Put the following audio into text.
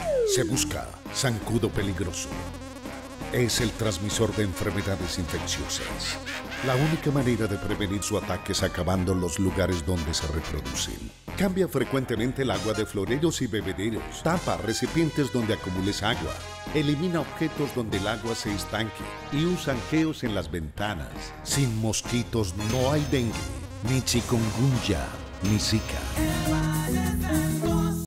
Se busca zancudo peligroso. Es el transmisor de enfermedades infecciosas. La única manera de prevenir su ataque es acabando los lugares donde se reproducen. Cambia frecuentemente el agua de floreros y bebederos. Tapa recipientes donde acumules agua. Elimina objetos donde el agua se estanque. Y usa anqueos en las ventanas. Sin mosquitos no hay dengue, ni chikungunya, ni zika.